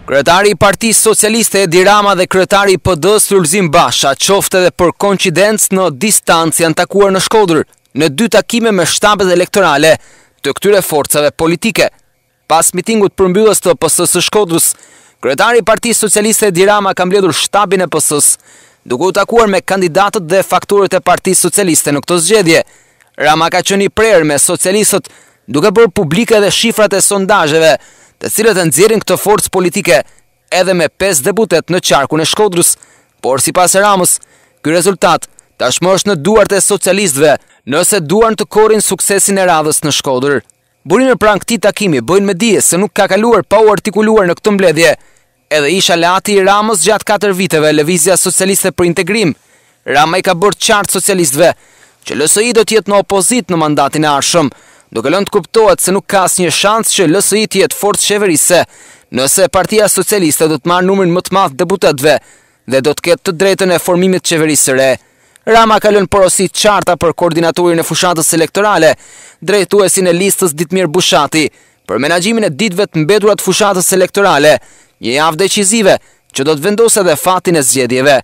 Kryetari i Partisë Socialiste Edi Rama dhe kryetari i PD-s Lulzim Basha qofte edhe për koincidencë në distancë janë takuar në Shkodër në 2 takime me shtabet elektorale të këtyre forcave politike. Pas mitingut përmbyllës të PS-së së Shkodrës, kryetari i Partisë Socialiste Edi Rama ka mbledhur shtabin e PS-së, duke u takuar me kandidatët dhe faktorët e Partisë Socialiste në këtë zgjedhje. Rama ka qenë i prerë me socialistët duke bërë publike edhe shifrat e sondazheve, të cilët e nxjerrin këtë forcë politike edhe me 5 deputet në qarkun e Shkodrës, por sipas Ramës, ky rezultat tashmë është në duart e socialistëve, nëse duan të korrin suksesin e radhës në Shkodër. Burimet pranë këtij takimi bëjnë me dije se nuk ka kaluar pa u artikuluar në këtë mbledhje. Edhe ish aleati i Ramës gjatë 4 viteve, Lëvizja Socialiste për Integrim, Rama i ka bërë qartë socialistëve që LSI do të jetë në opozit në mandatin e ardhshëm, duke lënë të kuptohet se nuk ka asnjë shans që LSI të jetë forcë qeverise, nëse Partia Socialiste do të marrë numrin më të madh deputetëve dhe do të ketë të drejtën e formimit të qeverisë së re. Rama ka lënë porosi të qarta për koordinatorin e fushatës elektorale, drejtuesin e listës Ditmir Bushati, për menaxhimin e ditëve të mbetura të fushatës elektorale, një javë decizive që do të vendosë edhe fatin e zgjedhjeve.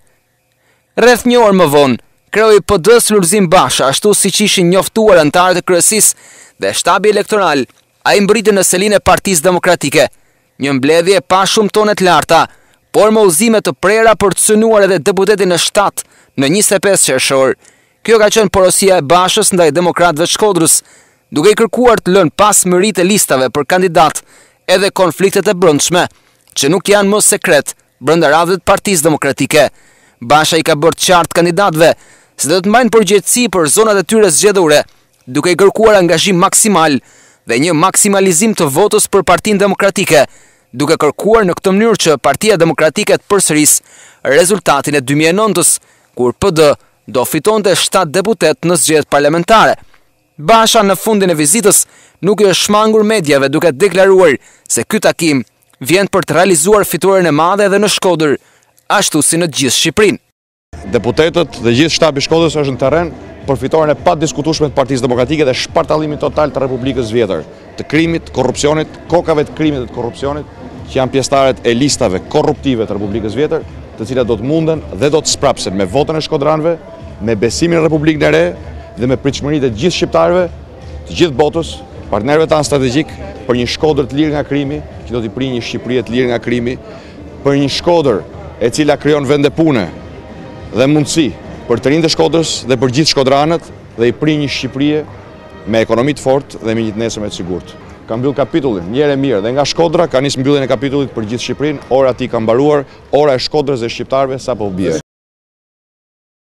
Rreth një orë më vonë, kreu i PD-s Lulzim Basha, ashtu siç ishin njoftuar anëtarët e kryesisë dhe shtabi elektoral, ai mbritën në selinë e Partisë Demokratike. Një mbledhje pa shumë tone të larta, por me udhëzime të prera për të synuar edhe deputetin e 7 në 25 qershor. Kjo ka qenë porosia e Bashës ndaj demokratëve të Shkodrës, duke i kërkuar të lënë pas mërit e listave për kandidat edhe konfliktet e brendshme, që nuk janë më sekret brenda radhëve të Partisë Demokratike. Basha i ka bërë qartë kandidatëve se do të mbajnë përgjegjësi për zonat e tyre zgjedhore, duke i kërkuar angazhim maksimal dhe një maksimalizim të votës për Partinë Demokratike, duke kërkuar në këtë mënyrë që Partia Demokratike të përsërisë rezultatin e 2009-s, kur PD do fitonte 7 deputet në zgjedhjet parlamentare. Basha në fundin e vizitës nuk i është shmangur mediave duke deklaruar se ky takim vjen për të realizuar fituaren e madhe edhe në Shkodër, ashtu si në gjithë Shqipërinë. Deputetët dhe gjithë shtabi i Shkodrës është në terren për fitoren e padiskutueshme të Partisë Demokratike dhe shpartallimin total të Republikës Vjetër, të krimit, korrupsionit, kokave të krimit dhe të korrupsionit, që janë pjesëtarët e listave korruptive të Republikës Vjetër, të cilat do të munden dhe do të sprapsen me votën e shkodranëve, me besimin në Republikën e Re dhe me pritshmëritë e gjithë shqiptarëve, të gjithë botës, partnerëve tanë strategjik për një Shkodër të lirë nga krimi, që do t'i prijë një Shqipëri të lirë nga krimi, për një Shkodër e cila krijon vende pune dhe mundësi për të rinjtë e Shkodrës dhe për gjithë shkodranët dhe i prijë një Shqipëri me ekonomi të fortë dhe me një të nesërme të sigurt. Ka mbyll kapitullin, një herë mirë, dhe nga Shkodra ka nisë mbylljen e kapitullit për gjithë Shqipërinë, ora ti ka mbaruar, ora e Shkodrës dhe shqiptarëve sapo bie.